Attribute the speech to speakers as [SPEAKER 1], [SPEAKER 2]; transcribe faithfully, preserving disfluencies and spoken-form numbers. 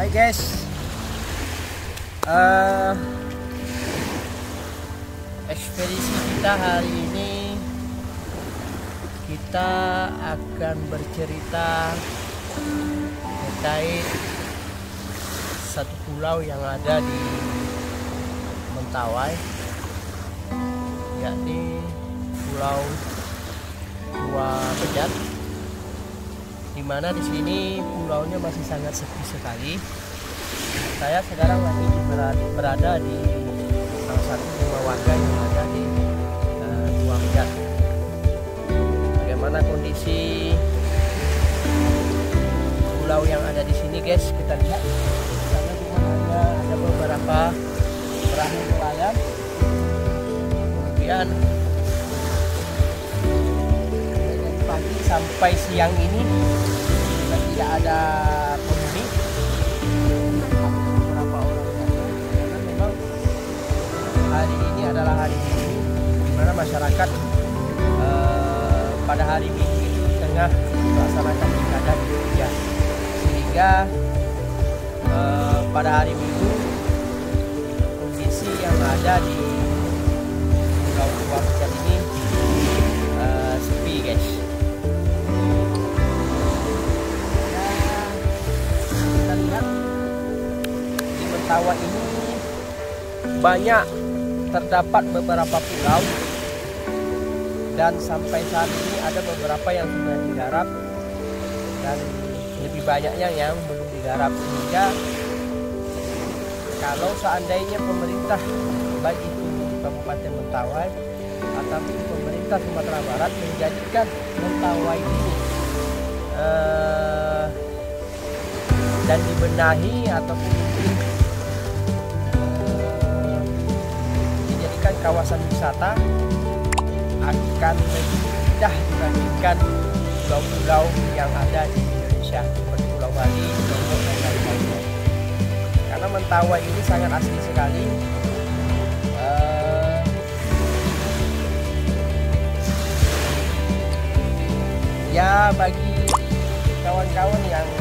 [SPEAKER 1] Hai guys, uh, ekspedisi kita hari ini kita akan bercerita terkait satu pulau yang ada di Mentawai, yakni Pulau Tua Bejat, di mana di sini pulaunya masih sangat sepi sekali. Saya sekarang lagi berada di salah satu rumah warga yang ada di uh, Tua Bejat. Bagaimana kondisi pulau yang ada di sini, guys? Kita lihat. Karena cuma ada, ada beberapa perahu nelayan. Kemudian dari pagi sampai siang ini tidak ada penghuni, beberapa orang saja, karena memang hari ini adalah hari Minggu, di mana masyarakat eh, pada hari Minggu itu tengah melaksanakan ibadah di gereja, sehingga eh, pada hari Minggu kondisi yang ada di Pulau Tua Bejat ini eh, sepi, guys. Mentawai ini banyak terdapat beberapa pulau, dan sampai saat ini ada beberapa yang sudah digarap dan lebih banyaknya yang belum digarap, sehingga kalau seandainya pemerintah baik itu Kabupaten Mentawai ataupun pemerintah Sumatera Barat menjadikan Mentawai ini uh, dan dibenahi ataupun kawasan wisata, akan lebih mudah dibandingkan pulau-pulau yang ada di Indonesia seperti Pulau Bali, Lombok, dan lain-lainnya. Karena Mentawai ini sangat asli sekali. Uh, ya bagi kawan-kawan yang